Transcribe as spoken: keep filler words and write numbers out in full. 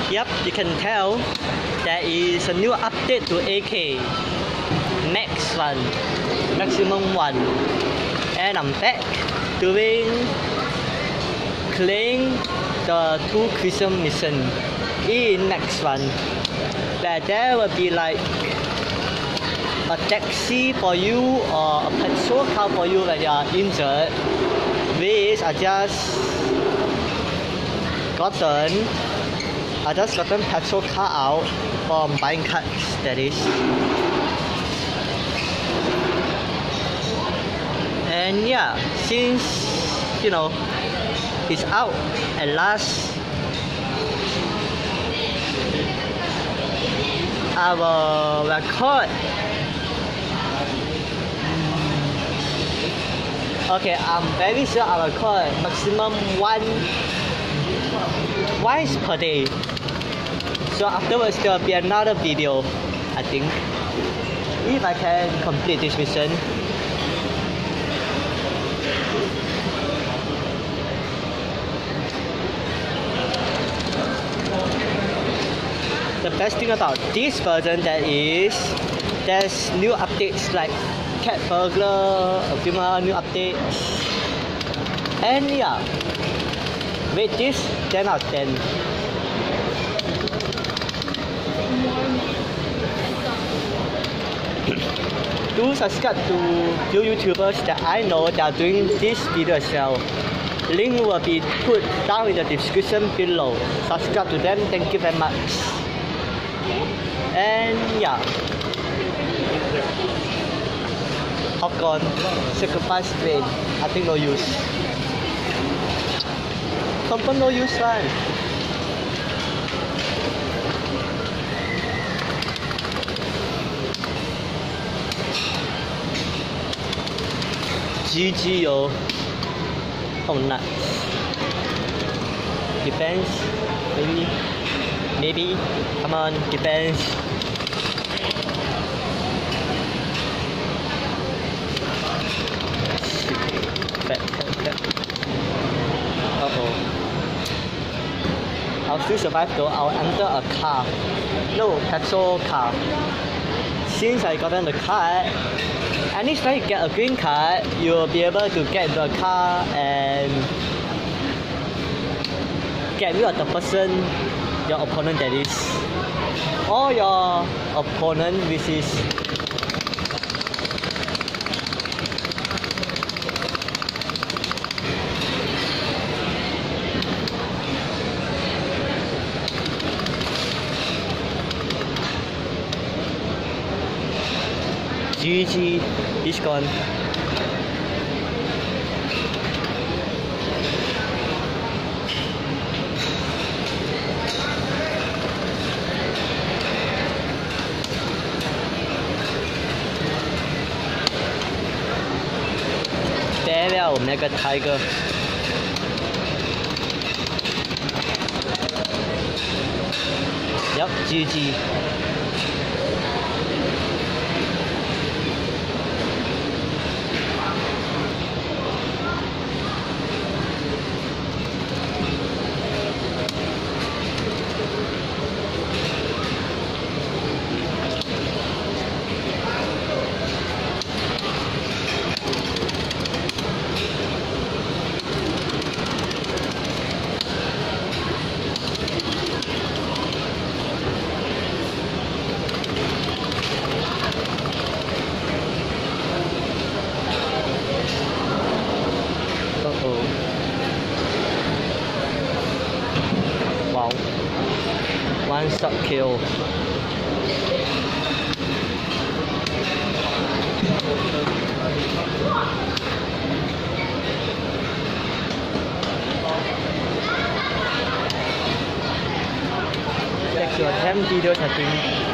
Yep, you can tell there is a new update to A K. Next one, maximum one. And I'm back doing clearing the two Christian mission in next one. Where there will be like a taxi for you or a patrol car for you when you are injured, which I just gotten I just gotten petrol car out from buying cards, that is. And yeah, since you know it's out at last, I will record. Okay, I'm very sure I'll record maximum one twice per day. So afterwards there will be another video, I think, if I can complete this mission. The best thing about this version that is there's new updates like cat burglar, a few more new updates, and yeah, rate this ten out of ten. Do subscribe to few YouTubers that I know that are doing this video as well. Link will be put down in the description below. Subscribe to them, thank you very much. And yeah, popcorn, sacrifice train, I think no use. Confirm no use one. G G yo. Oh nuts. Depends. Maybe. Maybe. Come on, depends. Back, back, back. Uh oh. I'll still survive though. I'll enter a car. No, petrol car. Since I got in the car, and each time you get a green card, you'll be able to get the car and get rid of the person, your opponent that is, or your opponent which is G G, he's gone. Farewell, Mega Tiger. Yep, G G. Wow. One shot kill. Take your ten videos, I think.